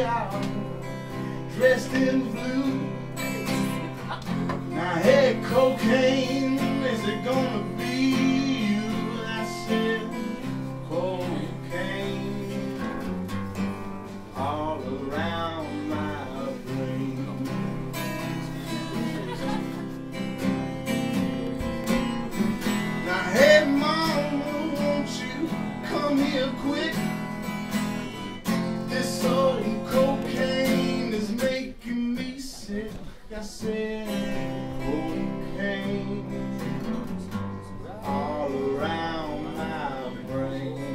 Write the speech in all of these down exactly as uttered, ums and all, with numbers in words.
out, dressed in blue. Now, hey, cocaine, is it gonna be you? I said, cocaine all around my brain. Now, hey, mama, won't you come here quick? This old cocaine is making me sick. I said, cocaine all around my brain.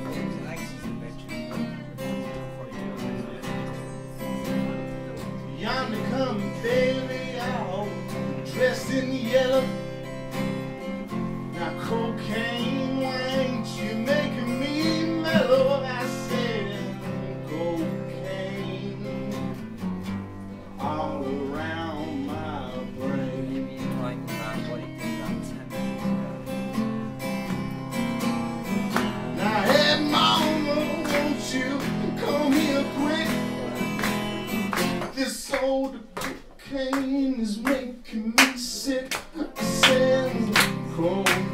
Yonder come baby out, dressed in yellow. Now cocaine, why ain't you making me mellow? I said, cocaine all around my brain. Like that, what do you think about ten minutes ago? Now, hey, mama, won't you come here quick? This old cocaine is making me sick. I said, cocaine.